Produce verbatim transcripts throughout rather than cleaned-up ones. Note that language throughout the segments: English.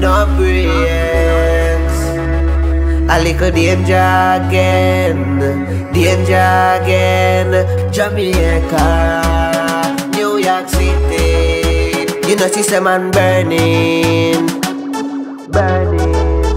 no breaks. A little danger again, danger again. Jamaica, New York City. You know she say man burning, burning.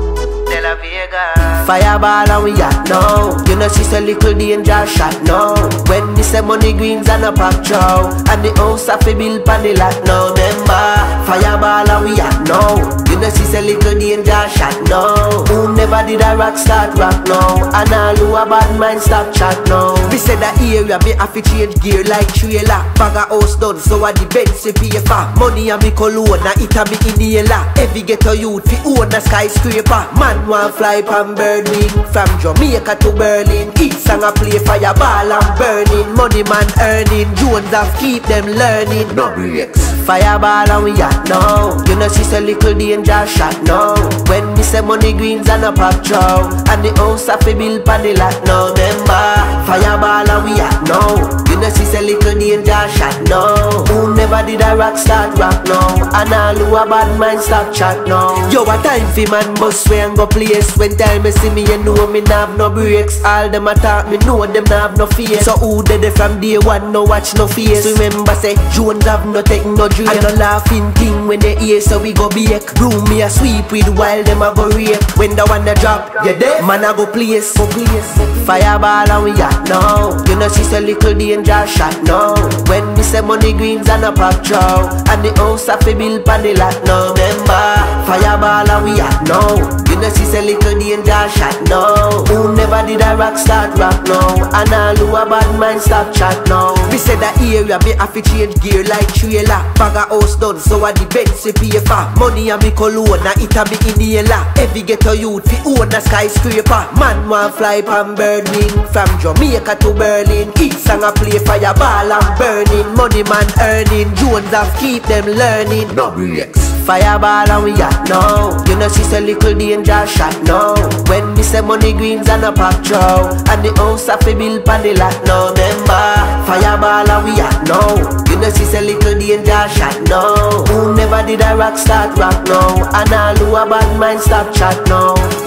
De La Vega, fireball and we at now. You know she say little danger shot now. When me say money greens and a pop chow, and the house have to build pan the lot now. Remember, fireball and we at now. You know she say little danger shot now. Who never did a rock start rock now? And all who a bad mind stop chat now. We say that area me have to change gear like trailer. Bag a house done so I the Benz pay for. Money a me cologne, na it a me inhaler. Every ghetto youth fi own a skyscraper. Man want fly pan bird wing from Jamaica to Berlin. Each song a play fireball and burning. Money man earning, Jones have keep them learning. No breaks. Fireball and we at now. You know she say little danger shot now. When me say money greens and a pop chow, and the house have to build pan the lot now. Remember, fireball and we at now. You know she say little danger shot now. Who never did a rock start rock now? And all who a bad mind stop chat now. Yo, a time fi man bus way and go place. When time me see me, you know me nah have no breaks. All them attack me, know them nah have no fear. So who did they from day one, no watch no face. Remember say, Jones have no take no drink. And no laughing thing when they hear, so we go bake. Room me a sweep with while them a go rape. When the one a drop, you dead, man a go place, go place. Fireball and we at now. You know she say little danger shot now. When me say money greens and a pop chow, and the house have to build pan the lot now. Remember, fireball and we at now. You know she say little danger shot now. Who never did a rock start rock now? And all who a bad mind stop chat now. We say that area me have to change gear like trailer. Bag a house done so I the Benz pay for. Money a me cologne, na it a me inhaler. Every ghetto youth fi own a skyscraper. Man want fly pan bird wing from Jamaica to Berlin. Each song a play fireball and burning. Money man earning, Jones have keep them learning. No breaks. Fireball and we at now. You know she say little danger shot now. When me say money greens and a pop chow, and the house have to build pan the lot now. Remember, fireball and we at now. You know she say little danger shot now. Who never did a rock start rock now? And all who a bad mind stop chat now.